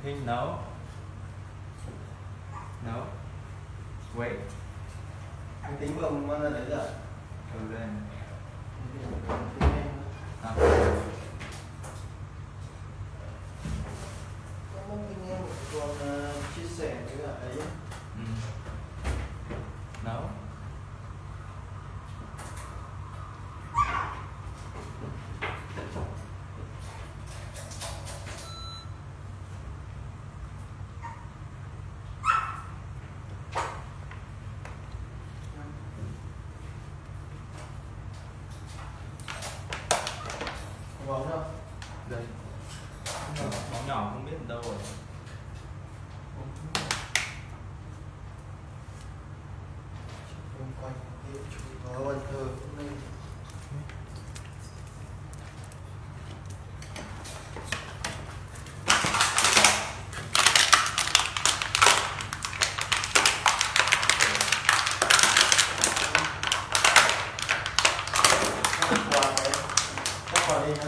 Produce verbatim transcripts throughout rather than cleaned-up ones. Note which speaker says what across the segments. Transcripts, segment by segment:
Speaker 1: Okay, no. No. Wait.
Speaker 2: Anh tính bông mang ra đấy rồi.
Speaker 1: Thử lên. À.
Speaker 2: Có kinh nghiệm còn uh, chia sẻ với cả ấy.
Speaker 1: Ừ. No.
Speaker 2: Bóng đâu?
Speaker 1: Đây. Bóng nhỏ không biết đâu rồi.
Speaker 2: Không quanh hiệu chủ có bàn thờ cũng nên. Đi ha.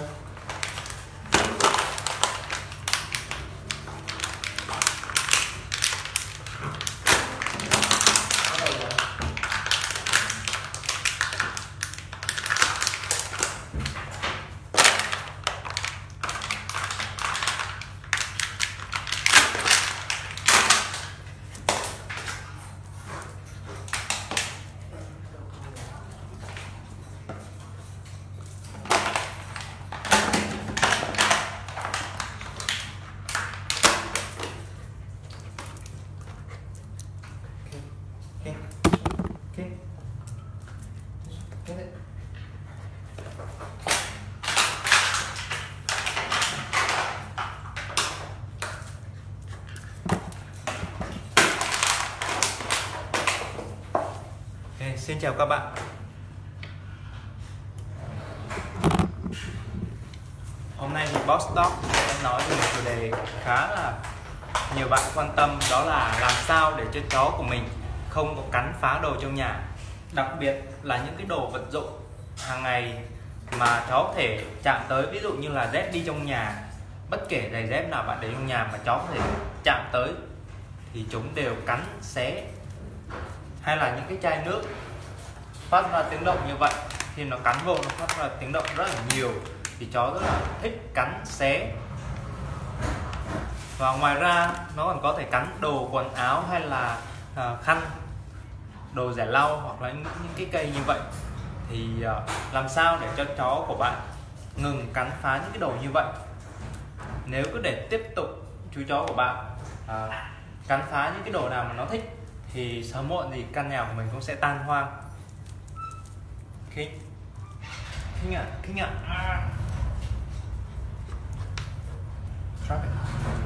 Speaker 2: Okay. Get it.
Speaker 1: Okay, xin chào các bạn. Hôm nay thì Boss Dog sẽ nói về một chủ đề khá là nhiều bạn quan tâm, đó là làm sao để cho chó của mình không có cắn phá đồ trong nhà, đặc biệt là những cái đồ vật dụng hàng ngày mà chó có thể chạm tới, ví dụ như là dép đi trong nhà, bất kể giày dép nào bạn để trong nhà mà chó có thể chạm tới thì chúng đều cắn xé. Hay là những cái chai nước phát ra tiếng động như vậy, thì nó cắn vô nó phát ra tiếng động rất là nhiều thì chó rất là thích cắn xé. Và ngoài ra nó còn có thể cắn đồ quần áo hay là uh, khăn, đồ rẻ lau hoặc là những, những cái cây như vậy. Thì uh, làm sao để cho chó của bạn ngừng cắn phá những cái đồ như vậy? Nếu cứ để tiếp tục chú chó của bạn uh, cắn phá những cái đồ nào mà nó thích thì sớm muộn thì căn nhà của mình cũng sẽ tan hoang. Kinh Kinh ạ, Kinh ạ. Drop it.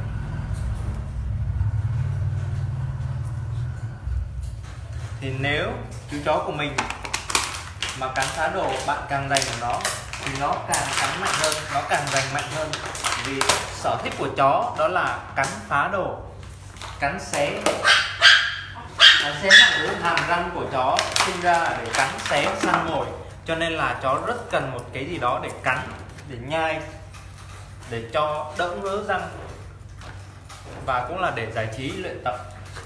Speaker 1: Thì nếu chú chó của mình mà cắn phá đồ, bạn càng dày của nó thì nó càng cắn mạnh hơn, nó càng giành mạnh hơn. Vì sở thích của chó đó là cắn phá đồ, cắn xé. Cắn xé hàm răng của chó sinh ra là để cắn xé săn mồi, cho nên là chó rất cần một cái gì đó để cắn, để nhai, để cho đỡ ngứa răng, và cũng là để giải trí luyện tập.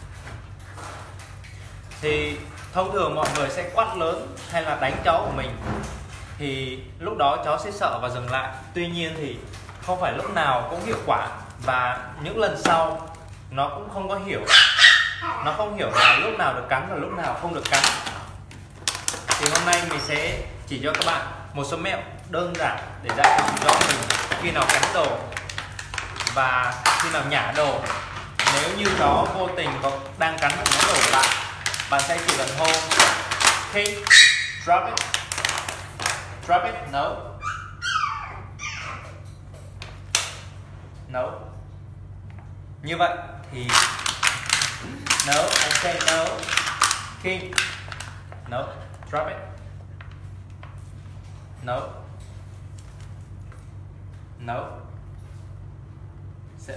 Speaker 1: Thì thông thường mọi người sẽ quát lớn hay là đánh chó của mình, thì lúc đó chó sẽ sợ và dừng lại. Tuy nhiên thì không phải lúc nào cũng hiệu quả, và những lần sau nó cũng không có hiểu, nó không hiểu là lúc nào được cắn và lúc nào không được cắn. Thì hôm nay mình sẽ chỉ cho các bạn một số mẹo đơn giản để dạy cho mình khi nào cắn đồ và khi nào nhả đồ. Nếu như chó vô tình có đang cắn một món đồ của bạn, bạn sẽ chỉ cần hô kick, drop it, drop it, no, no. Như vậy thì no, I say no, kick, no, drop it, no, no, sit.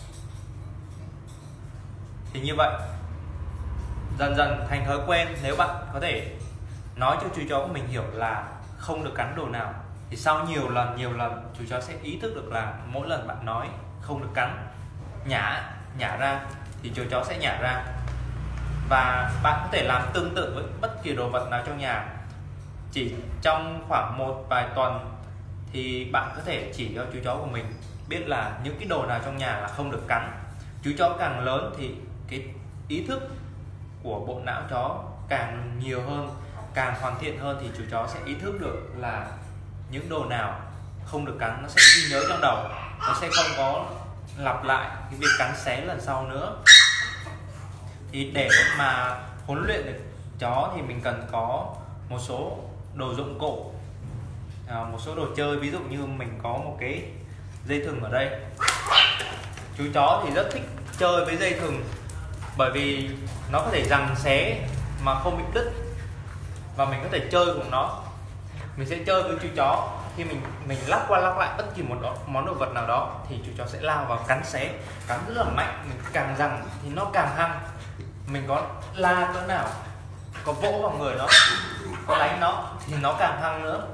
Speaker 1: Thì như vậy dần dần thành thói quen. Nếu bạn có thể nói cho chú chó của mình hiểu là không được cắn đồ nào, thì sau nhiều lần nhiều lần chú chó sẽ ý thức được là mỗi lần bạn nói không được cắn nhả nhả ra thì chú chó sẽ nhả ra. Và bạn có thể làm tương tự với bất kỳ đồ vật nào trong nhà. Chỉ trong khoảng một vài tuần thì bạn có thể chỉ cho chú chó của mình biết là những cái đồ nào trong nhà là không được cắn. Chú chó càng lớn thì cái ý thức của bộ não chó càng nhiều hơn, càng hoàn thiện hơn, thì chú chó sẽ ý thức được là những đồ nào không được cắn, nó sẽ ghi nhớ trong đầu, nó sẽ không có lặp lại cái việc cắn xé lần sau nữa. Thì để mà huấn luyện được chó thì mình cần có một số đồ dụng cụ, à, một số đồ chơi. Ví dụ như mình có một cái dây thừng ở đây. Chú chó thì rất thích chơi với dây thừng bởi vì nó có thể giằng xé mà không bị đứt, và mình có thể chơi cùng nó. Mình sẽ chơi với chú chó, khi mình mình lắc qua lắc lại bất kỳ một đó, món đồ vật nào đó thì chú chó sẽ lao vào cắn xé, cắn rất là mạnh. Mình càng giằng thì nó càng hăng. Mình có la cỡ nào, có vỗ vào người nó, có đánh nó thì nó càng hăng nữa.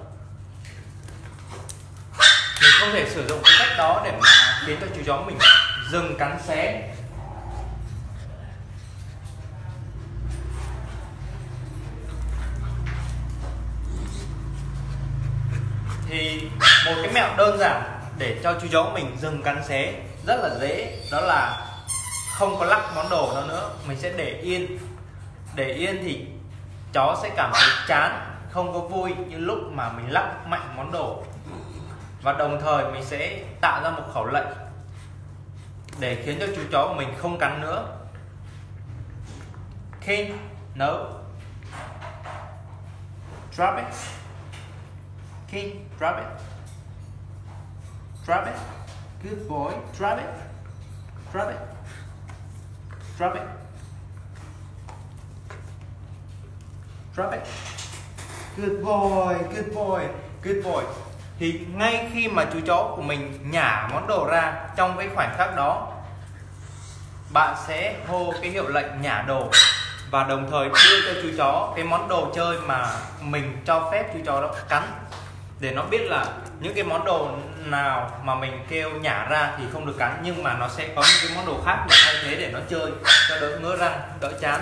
Speaker 1: Mình không thể sử dụng cái cách đó để mà khiến cho chú chó mình dừng cắn xé. Thì một cái mẹo đơn giản để cho chú chó của mình dừng cắn xé rất là dễ, đó là không có lắc món đồ đó nữa. Mình sẽ để yên. Để yên thì chó sẽ cảm thấy chán, không có vui như lúc mà mình lắc mạnh món đồ. Và đồng thời mình sẽ tạo ra một khẩu lệnh để khiến cho chú chó của mình không cắn nữa. King, no. Drop it. King, drop it. Drop it. Good boy. Drop it. Drop it. Drop it. Drop it. Good boy. Good boy. Good boy. Thì ngay khi mà chú chó của mình nhả món đồ ra, trong cái khoảnh khắc đó bạn sẽ hô cái hiệu lệnh nhả đồ, và đồng thời đưa cho chú chó cái món đồ chơi mà mình cho phép chú chó đó cắn, để nó biết là những cái món đồ nào mà mình kêu nhả ra thì không được cắn, nhưng mà nó sẽ có những cái món đồ khác để thay thế để nó chơi cho đỡ ngứa răng, đỡ chán.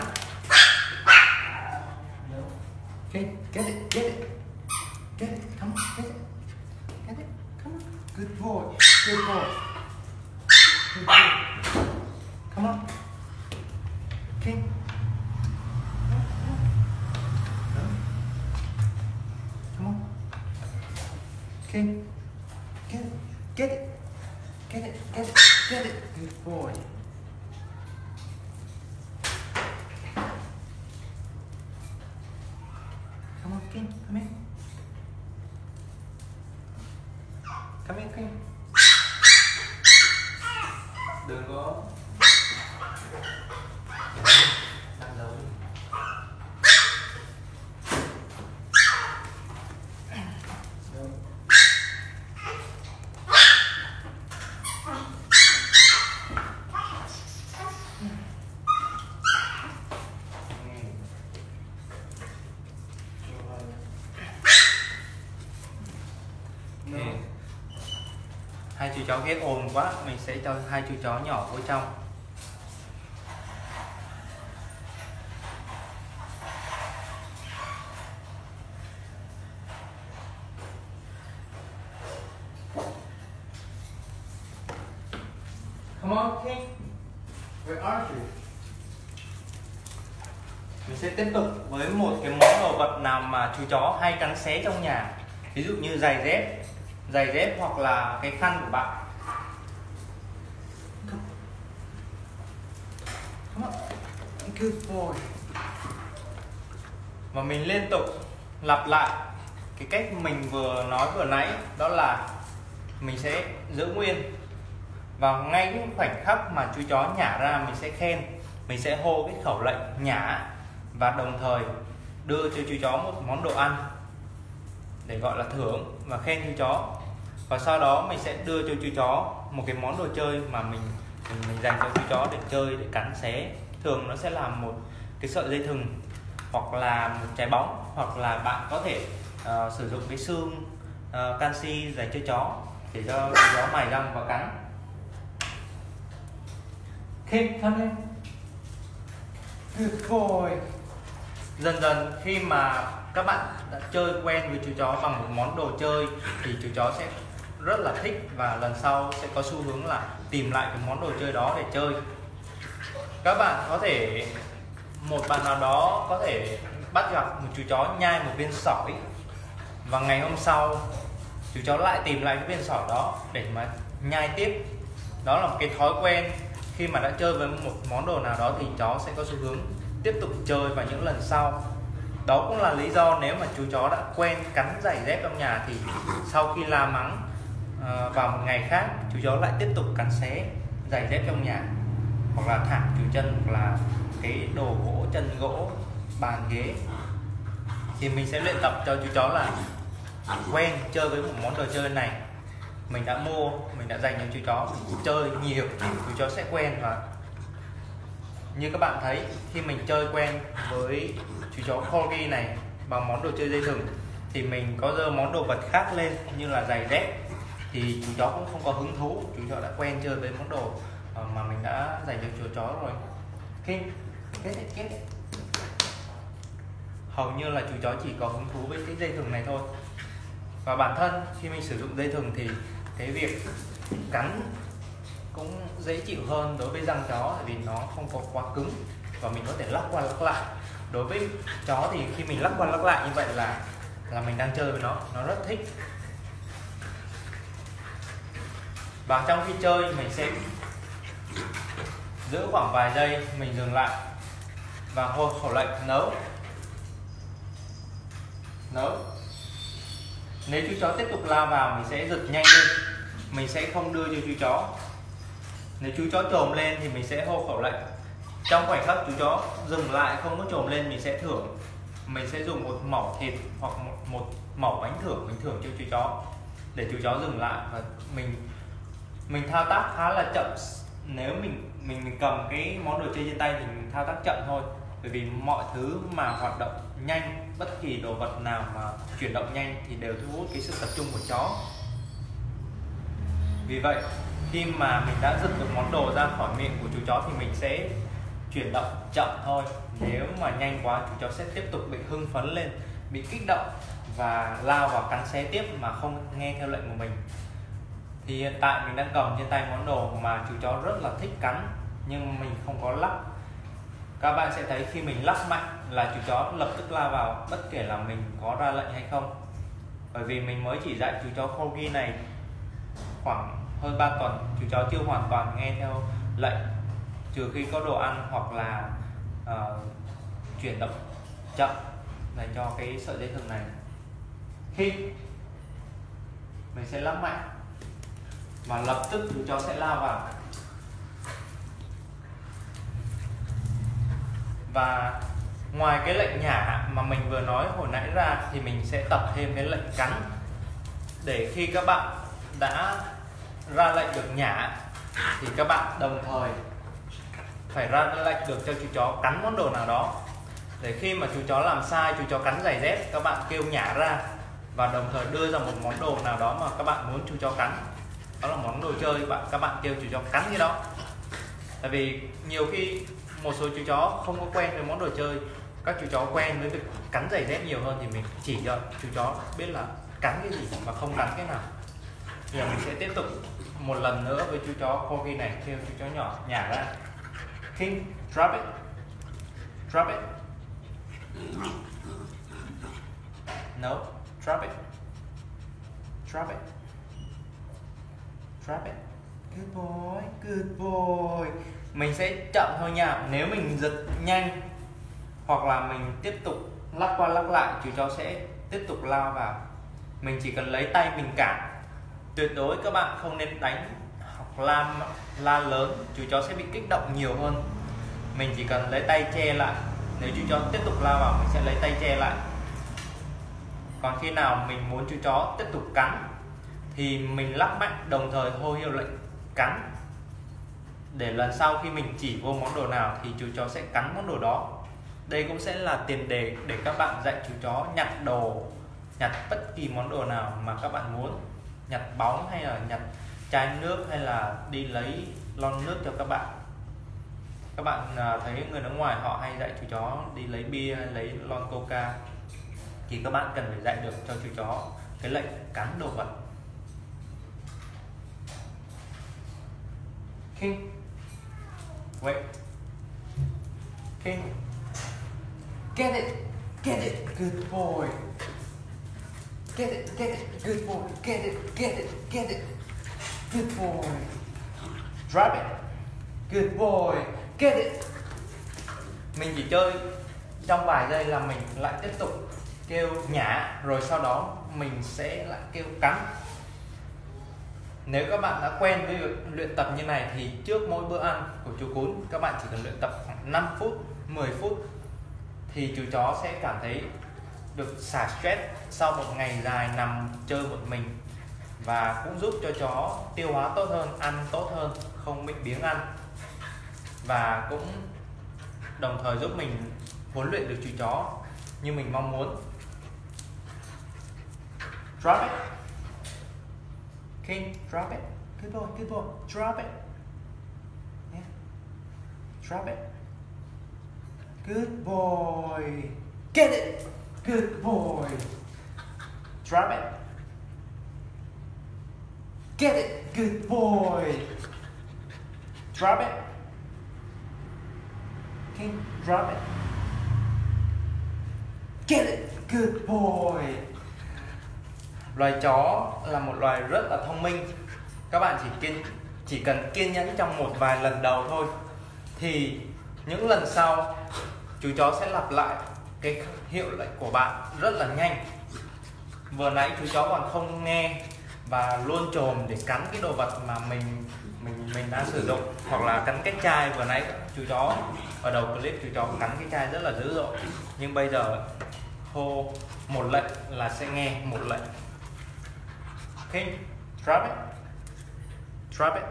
Speaker 1: Okay, get it, get it, get it, come on, get it, get it, come on, good boy, good boy, good boy, come on, okay. Okay. Get it, get it, get it, get it, get it, good boy. Come on, King, come here. Come here, King. Đừng có đang giấu. Hai chú chó ghét ồn quá, mình sẽ cho hai chú chó nhỏ vô trong. Come on, King. Where are you? Mình sẽ tiếp tục với một cái món đồ vật nào mà chú chó hay cắn xé trong nhà. Ví dụ như giày dép, giày dép hoặc là cái khăn của bạn. Come on. Good boy. Và mình liên tục lặp lại cái cách mình vừa nói vừa nãy, đó là mình sẽ giữ nguyên. Và ngay cái khoảnh khắc mà chú chó nhả ra, mình sẽ khen, mình sẽ hô cái khẩu lệnh nhả, và đồng thời đưa cho chú chó một món đồ ăn để gọi là thưởng và khen chú chó. Và sau đó mình sẽ đưa cho chú chó một cái món đồ chơi mà mình mình, mình dành cho chú chó để chơi, để cắn xé. Thường nó sẽ là một cái sợi dây thừng, hoặc là một trái bóng, hoặc là bạn có thể uh, sử dụng cái xương uh, canxi dành cho chó để cho chú chó mài răng và cắn. Kick, thân lên. Good boy. Dần dần khi mà các bạn đã chơi quen với chú chó bằng một món đồ chơi thì chú chó sẽ rất là thích và lần sau sẽ có xu hướng là tìm lại cái món đồ chơi đó để chơi. Các bạn có thể, một bạn nào đó có thể bắt gặp một chú chó nhai một viên sỏi và ngày hôm sau chú chó lại tìm lại cái viên sỏi đó để mà nhai tiếp. Đó là một cái thói quen, khi mà đã chơi với một món đồ nào đó thì chó sẽ có xu hướng tiếp tục chơi vào những lần sau. Đó cũng là lý do nếu mà chú chó đã quen cắn giày dép trong nhà thì sau khi la mắng uh, vào một ngày khác, chú chó lại tiếp tục cắn xé giày dép trong nhà, hoặc là thảm chú chân, hoặc là cái đồ gỗ, chân gỗ, bàn ghế. Thì mình sẽ luyện tập cho chú chó là quen chơi với một món đồ chơi này. Mình đã mua, mình đã dành cho chú chó chơi nhiều, chú chó sẽ quen. Và như các bạn thấy, khi mình chơi quen với chú chó Corgi này bằng món đồ chơi dây thừng thì mình có giơ món đồ vật khác lên như là giày dép thì chú chó cũng không có hứng thú. Chú chó đã quen chơi với món đồ mà mình đã dành cho chú chó rồi. Khi kết đấy, kết đấy. Hầu như là chú chó chỉ có hứng thú với cái dây thừng này thôi. Và bản thân khi mình sử dụng dây thừng thì cái việc cắn cũng dễ chịu hơn đối với răng chó, tại vì nó không có quá cứng và mình có thể lắc qua lắc lại. Đối với chó thì khi mình lắc qua lắc lại như vậy là là mình đang chơi với nó, nó rất thích. Và trong khi chơi mình sẽ giữ khoảng vài giây, mình dừng lại và hô khẩu lệnh nấu. Nấu. Nếu chú chó tiếp tục lao vào mình sẽ giật nhanh lên, mình sẽ không đưa cho chú chó. Nếu chú chó trồm lên thì mình sẽ hô khẩu lệnh. Trong khoảnh khắc chú chó dừng lại không có trồm lên, mình sẽ thưởng, mình sẽ dùng một mẩu thịt hoặc một, một mẩu bánh thưởng mình thưởng cho chú chó để chú chó dừng lại. Và mình mình thao tác khá là chậm. Nếu mình mình, mình cầm cái món đồ chơi trên tay thì mình thao tác chậm thôi, bởi vì mọi thứ mà hoạt động nhanh, bất kỳ đồ vật nào mà chuyển động nhanh thì đều thu hút cái sự tập trung của chó. Vì vậy khi mà mình đã giật được món đồ ra khỏi miệng của chú chó thì mình sẽ chuyển động chậm thôi. Nếu mà nhanh quá chú chó sẽ tiếp tục bị hưng phấn lên, bị kích động và lao vào cắn xé tiếp mà không nghe theo lệnh của mình. Thì hiện tại mình đang cầm trên tay món đồ mà chú chó rất là thích cắn nhưng mình không có lắc. Các bạn sẽ thấy khi mình lắc mạnh là chú chó lập tức lao vào bất kể là mình có ra lệnh hay không. Bởi vì mình mới chỉ dạy chú chó Corgi này khoảng hơn ba tuần, chú chó chưa hoàn toàn nghe theo lệnh, trừ khi có đồ ăn hoặc là uh, chuyển động chậm dành cho cái sợi dây thừng này. Khi mình sẽ lắc mạnh và lập tức chú chó sẽ lao vào. Và ngoài cái lệnh nhả mà mình vừa nói hồi nãy ra thì mình sẽ tập thêm cái lệnh cắn, để khi các bạn đã ra lệnh được nhả thì các bạn đồng thời phải ra lệnh được cho chú chó cắn món đồ nào đó. Để khi mà chú chó làm sai, chú chó cắn giày dép, các bạn kêu nhả ra và đồng thời đưa ra một món đồ nào đó mà các bạn muốn chú chó cắn. Đó là món đồ chơi, bạn các bạn kêu chú chó cắn cái đó. Tại vì nhiều khi một số chú chó không có quen với món đồ chơi, các chú chó quen với việc cắn giày dép nhiều hơn thì mình chỉ cho chú chó biết là cắn cái gì và không cắn cái nào. Bây giờ mình sẽ tiếp tục một lần nữa với chú chó Corgi này, kêu chú chó nhỏ nhả ra. King, drop it, drop it. No, drop it, drop it, drop it. Good boy, good boy. Mình sẽ chậm thôi nha. Nếu mình giật nhanh hoặc là mình tiếp tục lắc qua lắc lại, chú chó sẽ tiếp tục lao vào. Mình chỉ cần lấy tay mình cản. Tuyệt đối các bạn không nên đánh hoặc la, la lớn, chú chó sẽ bị kích động nhiều hơn. Mình chỉ cần lấy tay che lại. Nếu chú chó tiếp tục lao vào, mình sẽ lấy tay che lại. Còn khi nào mình muốn chú chó tiếp tục cắn thì mình lắc mạnh, đồng thời hô hiệu lệnh cắn, để lần sau khi mình chỉ vô món đồ nào thì chú chó sẽ cắn món đồ đó. Đây cũng sẽ là tiền đề để các bạn dạy chú chó nhặt đồ, nhặt bất kỳ món đồ nào mà các bạn muốn, nhặt bóng hay là nhặt chai nước hay là đi lấy lon nước cho các bạn. các bạn uh, thấy người nước ngoài họ hay dạy chú chó đi lấy bia hay lấy lon coca, thì các bạn cần phải dạy được cho chú chó cái lệnh cắn đồ vật. King, wait, King, get it, get it, good boy, get it, get it, good boy, get it, get it, get it, good boy, drop it, good boy, get it. Mình chỉ chơi trong vài giây là mình lại tiếp tục kêu nhả, rồi sau đó mình sẽ lại kêu cắn. Nếu các bạn đã quen với việc luyện tập như này thì trước mỗi bữa ăn của chú Cún, các bạn chỉ cần luyện tập khoảng năm phút, mười phút thì chú chó sẽ cảm thấy được xả stress sau một ngày dài nằm chơi một mình, và cũng giúp cho chó tiêu hóa tốt hơn, ăn tốt hơn, không bị biếng ăn, và cũng đồng thời giúp mình huấn luyện được chú chó như mình mong muốn. Drop it. King, drop it. Good boy, good boy. Drop it. Yeah. Drop it. Good boy. Get it. Good boy. Drop it. Get it. Good boy. Drop it. King, drop it. Get it. Good boy. Loài chó là một loài rất là thông minh. Các bạn chỉ kiên chỉ cần kiên nhẫn trong một vài lần đầu thôi, thì những lần sau chú chó sẽ lặp lại cái hiệu lệnh của bạn rất là nhanh. Vừa nãy chú chó còn không nghe và luôn chồm để cắn cái đồ vật mà mình mình mình đã sử dụng, hoặc là cắn cái chai. Vừa nãy chú chó ở đầu clip chú chó cắn cái chai rất là dữ dội, nhưng bây giờ hô một lệnh là sẽ nghe một lệnh. Okay, drop it, drop it,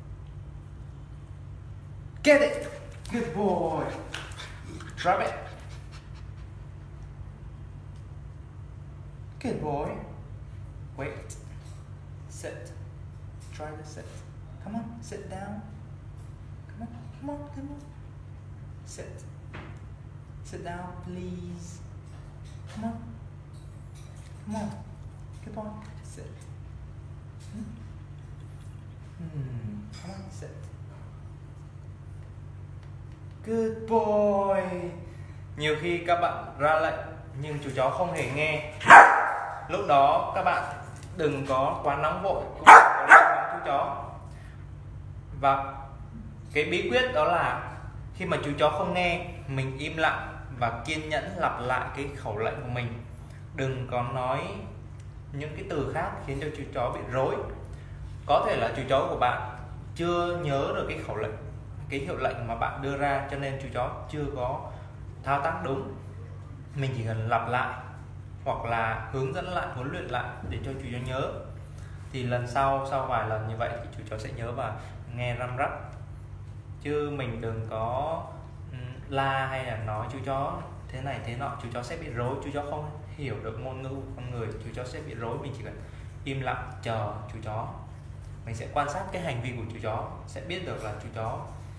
Speaker 1: get it, good boy, drop it, good boy, wait, sit, try to sit, come on, sit down, come on, come on, come on, sit, sit down please, come on, come on, good boy, sit. Hmm. Come on, sit. Good boy. Nhiều khi các bạn ra lệnh nhưng chú chó không hề nghe. Lúc đó các bạn đừng có quá nóng vội, cũng đừng có lo lắng chú chó. Và cái bí quyết đó là khi mà chú chó không nghe, mình im lặng và kiên nhẫn lặp lại cái khẩu lệnh của mình. Đừng có nói những cái từ khác khiến cho chú chó bị rối. Có thể là chú chó của bạn chưa nhớ được cái khẩu lệnh, cái hiệu lệnh mà bạn đưa ra, cho nên chú chó chưa có thao tác đúng. Mình chỉ cần lặp lại hoặc là hướng dẫn lại, huấn luyện lại để cho chú chó nhớ, thì lần sau sau vài lần như vậy thì chú chó sẽ nhớ và nghe răm rắp. Chứ mình đừng có la hay là nói chú chó thế này thế nọ, chú chó sẽ bị rối, chú chó không hiểu được ngôn ngữ của con người, chú chó sẽ bị rối. Mình chỉ cần im lặng chờ chú chó, mình sẽ quan sát cái hành vi của chú chó, sẽ biết được là chú chó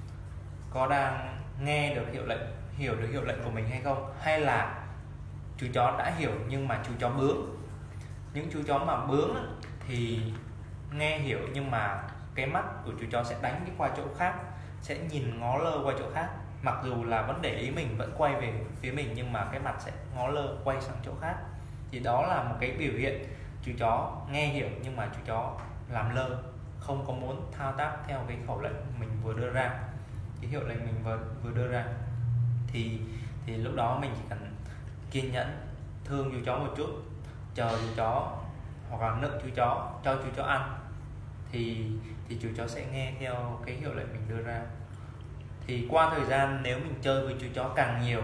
Speaker 1: có đang nghe được hiệu lệnh, hiểu được hiệu lệnh của mình hay không, hay là chú chó đã hiểu nhưng mà chú chó bướng. Những chú chó mà bướng thì nghe hiểu nhưng mà cái mắt của chú chó sẽ đánh đi qua chỗ khác, sẽ nhìn ngó lơ qua chỗ khác, mặc dù là vấn đề ý mình vẫn quay về phía mình nhưng mà cái mặt sẽ ngó lơ quay sang chỗ khác. Thì đó là một cái biểu hiện chú chó nghe hiểu nhưng mà chú chó làm lơ, không có muốn thao tác theo cái khẩu lệnh mình vừa đưa ra, cái hiệu lệnh mình vừa vừa đưa ra. Thì thì lúc đó mình chỉ cần kiên nhẫn, thương chú chó một chút, chờ chú chó hoặc là nựng chú chó, cho chú chó ăn, thì thì chú chó sẽ nghe theo cái hiệu lệnh mình đưa ra. Thì qua thời gian nếu mình chơi với chú chó càng nhiều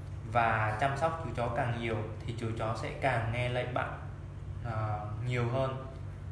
Speaker 1: và chăm sóc chú chó càng nhiều thì chú chó sẽ càng nghe lệnh bạn uh, nhiều hơn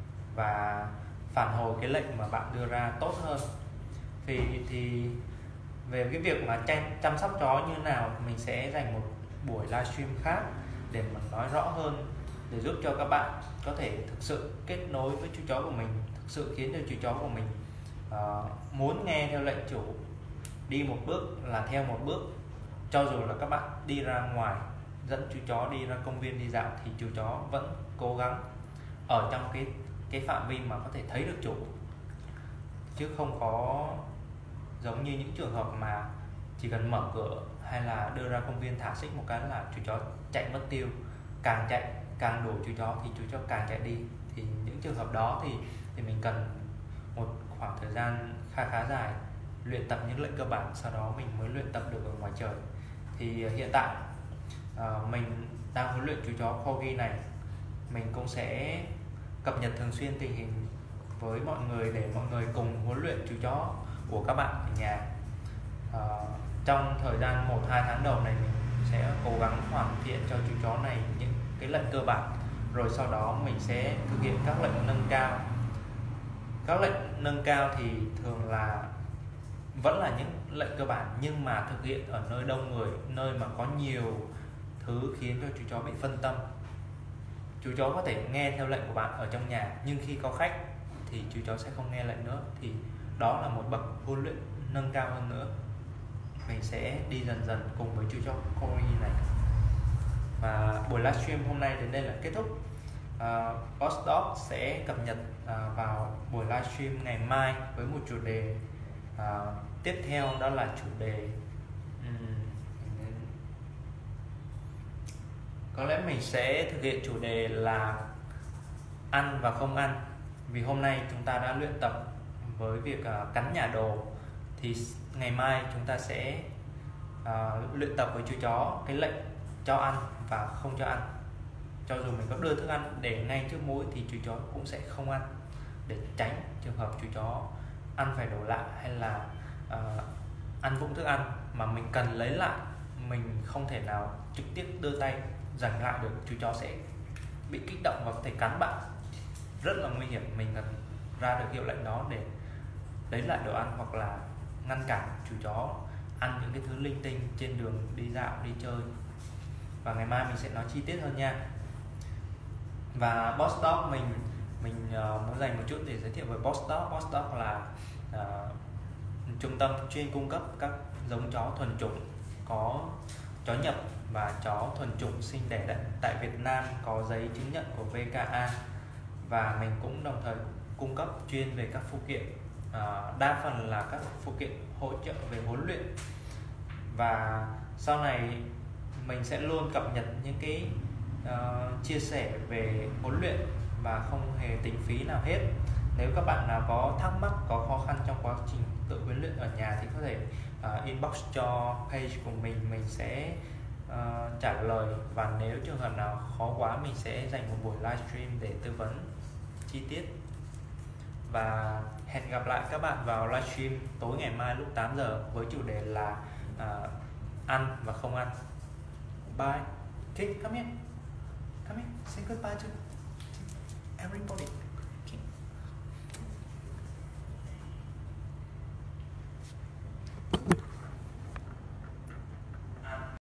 Speaker 1: và phản hồi cái lệnh mà bạn đưa ra tốt hơn. Thì thì về cái việc mà chăm sóc chó như nào mình sẽ dành một buổi livestream khác để mình nói rõ hơn, để giúp cho các bạn có thể thực sự kết nối với chú chó của mình, thực sự khiến cho chú chó của mình uh, muốn nghe theo lệnh chủ đi một bước là theo một bước. Cho dù là các bạn đi ra ngoài dẫn chú chó đi ra công viên đi dạo thì chú chó vẫn cố gắng ở trong cái cái phạm vi mà có thể thấy được chủ, chứ không có giống như những trường hợp mà chỉ cần mở cửa hay là đưa ra công viên thả xích một cái là chú chó chạy mất tiêu. Càng chạy càng đuổi chú chó thì chú chó càng chạy đi. Thì những trường hợp đó thì thì mình cần một khoảng thời gian khá khá dài luyện tập những lệnh cơ bản, sau đó mình mới luyện tập được ở ngoài trời. Thì hiện tại uh, mình đang huấn luyện chú chó Corgi này, mình cũng sẽ cập nhật thường xuyên tình hình với mọi người để mọi người cùng huấn luyện chú chó của các bạn ở nhà. Uh, trong thời gian một hai tháng đầu này mình sẽ cố gắng hoàn thiện cho chú chó này những cái lệnh cơ bản, rồi sau đó mình sẽ thực hiện các lệnh nâng cao. Các lệnh nâng cao thì thường là vẫn là những lệnh cơ bản nhưng mà thực hiện ở nơi đông người, nơi mà có nhiều thứ khiến cho chú chó bị phân tâm. Chú chó có thể nghe theo lệnh của bạn ở trong nhà, nhưng khi có khách thì chú chó sẽ không nghe lệnh nữa. Thì đó là một bậc huấn luyện nâng cao hơn nữa. Mình sẽ đi dần dần cùng với chú chó Corgi này. Và buổi livestream hôm nay đến đây là kết thúc. uh, Boss Dog sẽ cập nhật uh, vào buổi livestream ngày mai với một chủ đề uh, tiếp theo, đó là chủ đề um, có lẽ mình sẽ thực hiện chủ đề là ăn và không ăn. Vì hôm nay chúng ta đã luyện tập với việc uh, cắn nhả đồ, thì ngày mai chúng ta sẽ uh, luyện tập với chú chó cái lệnh cho ăn và không cho ăn. Cho dù mình có đưa thức ăn để ngay trước mũi thì chú chó cũng sẽ không ăn, để tránh trường hợp chú chó ăn phải đồ lạ hay là uh, ăn vụng thức ăn mà mình cần lấy lại, mình không thể nào trực tiếp đưa tay giành lại được. Chú chó sẽ bị kích động và có thể cắn bạn, rất là nguy hiểm. Mình cần ra được hiệu lệnh đó để lấy lại đồ ăn hoặc là ngăn cản chú chó ăn những cái thứ linh tinh trên đường đi dạo, đi chơi. Và ngày mai mình sẽ nói chi tiết hơn nha. Và Boss Dog mình mình uh, muốn dành một chút để giới thiệu về Boss Dog. Boss Dog là uh, trung tâm chuyên cung cấp các giống chó thuần chủng, có chó nhập và chó thuần chủng sinh đẻ tại Việt Nam, có giấy chứng nhận của vê ca a. Và mình cũng đồng thời cung cấp chuyên về các phụ kiện, uh, đa phần là các phụ kiện hỗ trợ về huấn luyện. Và sau này mình sẽ luôn cập nhật những cái uh, chia sẻ về huấn luyện và không hề tính phí nào hết. Nếu các bạn nào có thắc mắc, có khó khăn trong quá trình tự huấn luyện ở nhà thì có thể uh, inbox cho page của mình, mình sẽ uh, trả lời. Và nếu trường hợp nào khó quá, mình sẽ dành một buổi livestream để tư vấn chi tiết. Và hẹn gặp lại các bạn vào livestream tối ngày mai lúc tám giờ với chủ đề là uh, ăn và không ăn. Bye. Kid, come here. Come here. Say goodbye to everybody.